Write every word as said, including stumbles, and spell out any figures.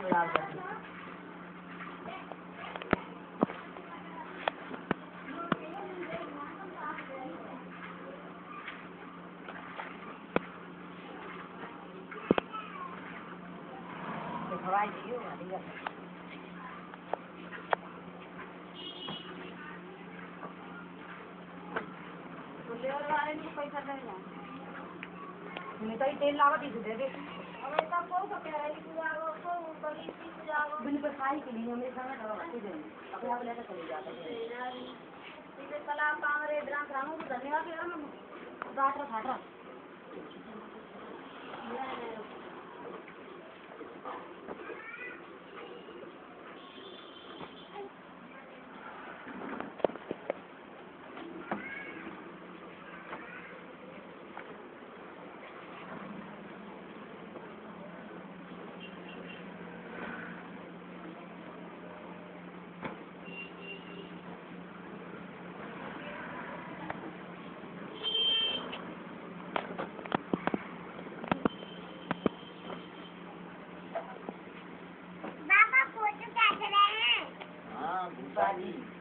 हवाई दियो ना तो लेवर वाले को पैसा देना नहीं तो तेल लावा दी दे दे अब ऐसा को तो कह रही तू जाओ को बड़ी सी जाओ बिन पर खाई के लिए मेरे सामने दवा दे दे अपने आप लेकर चले जाता है इसे कला कांगरे ड्राम रामू को धन्यवाद यार मैं गाट रहा था बाबा फोटो कैसे रहे हैं? हाँ भूपा जी